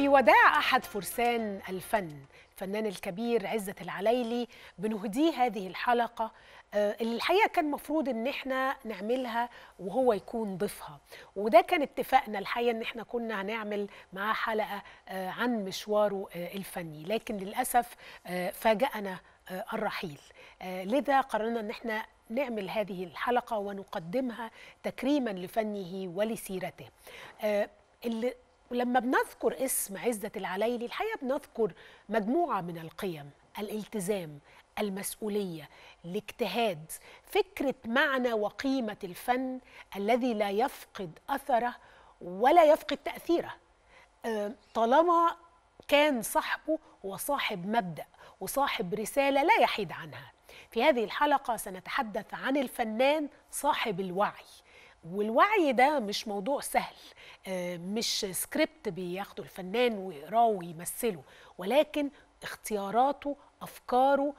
في وداع أحد فرسان الفن الفنان الكبير عزت العلايلي بنهديه هذه الحلقة اللي الحقيقة كان مفروض إن احنا نعملها وهو يكون ضيفها، وده كان اتفاقنا الحقيقة إن احنا كنا هنعمل معاه حلقة عن مشواره الفني، لكن للأسف فاجأنا الرحيل. لذا قررنا إن احنا نعمل هذه الحلقة ونقدمها تكريما لفنه ولسيرته. اللي ولما بنذكر اسم عزت العلايلي الحقيقة بنذكر مجموعة من القيم: الالتزام، المسؤولية، الاجتهاد، فكرة معنى وقيمة الفن الذي لا يفقد أثره ولا يفقد تأثيره طالما كان صاحبه هو صاحب مبدأ وصاحب رسالة لا يحيد عنها. في هذه الحلقة سنتحدث عن الفنان صاحب الوعي، والوعي ده مش موضوع سهل، مش سكريبت بياخده الفنان ويقراه ويمثله، ولكن اختياراته، أفكاره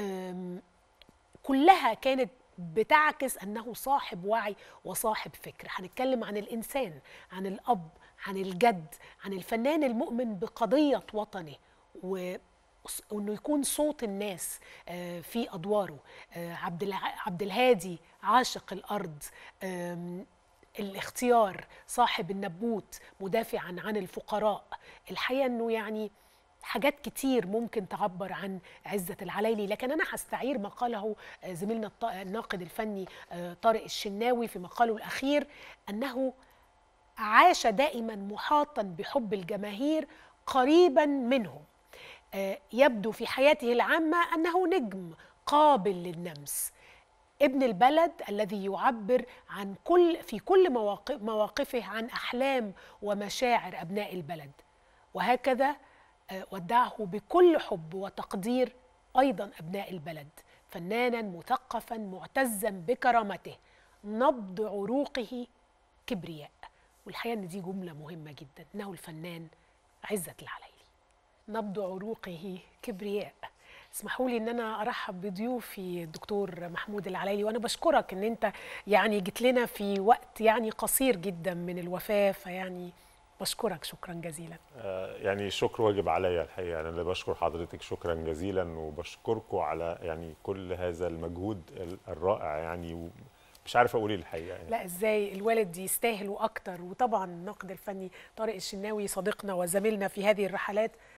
كلها كانت بتعكس أنه صاحب وعي وصاحب فكر. هنتكلم عن الإنسان، عن الأب، عن الجد، عن الفنان المؤمن بقضية وطنه وإنه يكون صوت الناس في أدواره. عبد الهادي عاشق الأرض، الاختيار، صاحب النبوت، مدافعا عن الفقراء. الحقيقة أنه يعني حاجات كتير ممكن تعبر عن عزت العلايلي، لكن أنا هستعير ما قاله زميلنا الناقد الفني طارق الشناوي في مقاله الأخير، أنه عاش دائما محاطا بحب الجماهير قريبا منهم. يبدو في حياته العامة أنه نجم قابل للنمس، ابن البلد الذي يعبر عن في كل مواقفه عن أحلام ومشاعر أبناء البلد، وهكذا ودعه بكل حب وتقدير أيضا أبناء البلد. فنانا مثقفا معتزا بكرامته، نبض عروقه كبرياء. والحقيقة أن دي جملة مهمة جدا، إنه الفنان عزت العلايلي نبض عروقه كبرياء. اسمحوا لي ان انا ارحب بضيوفي الدكتور محمود العلايلي، وانا بشكرك ان انت يعني جيت لنا في وقت يعني قصير جدا من الوفاه، فيعني بشكرك شكرا جزيلا. يعني الشكر واجب عليا الحقيقه، انا اللي بشكر حضرتك شكرا جزيلا، وبشكركم على يعني كل هذا المجهود الرائع، يعني مش عارف اقول ايه الحقيقه يعني. لا ازاي، الوالد يستاهل واكتر. وطبعا الناقد الفني طارق الشناوي صديقنا وزميلنا في هذه الرحلات